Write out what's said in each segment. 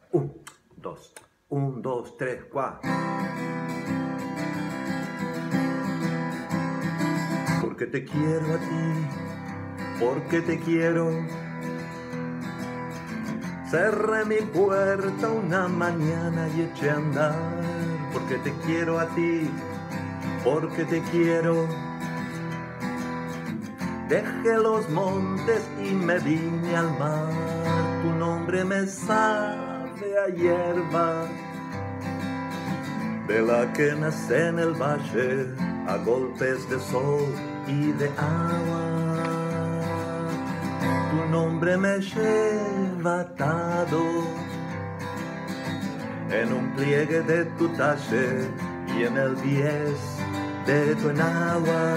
Un, dos. Un, dos, tres, cuatro. Porque te quiero a ti, porque te quiero. Cerré mi puerta una mañana y eché a andar. Porque te quiero a ti, porque te quiero. Dejé los montes y me vine al mar. Tu nombre me sabe a hierba, de la que nace en el valle a golpes de sol y de agua. Tu nombre me lleva atado en un pliegue de tu talle y en el bies de tu enagua.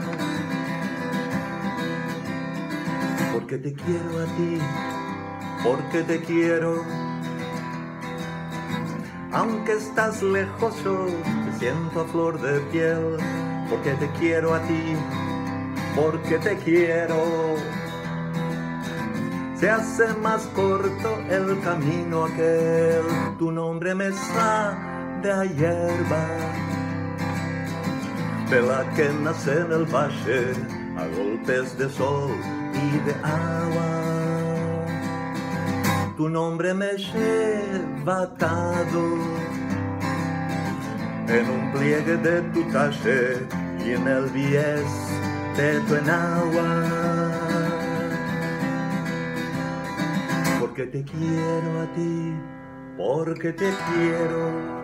Porque te quiero a ti, porque te quiero. Aunque estás lejos yo te siento a flor de piel. Porque te quiero a ti, porque te quiero. Se hace más corto el camino aquel. Tu nombre me sabe a hierba, de la que nace en el valle a golpes de sol y de agua. Tu nombre me lleva atado en un pliegue de tu talle y en el bies de tu enagua. Porque te quiero a ti, porque te quiero.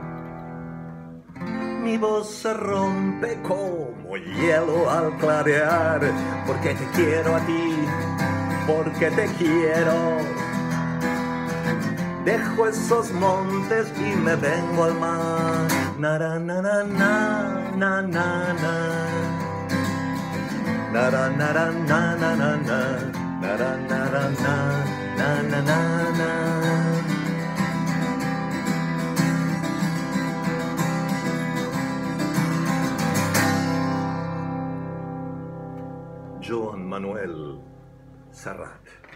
Mi voz se rompe como hielo al clarear. Porque te quiero a ti, porque te quiero. Dejo esos montes y me vengo al mar. Nara, na, na, na, na, na, na. Nara, nara, na, na, na, na. Nara, nara, na, na, na, na, na. Joan Manuel Serrat.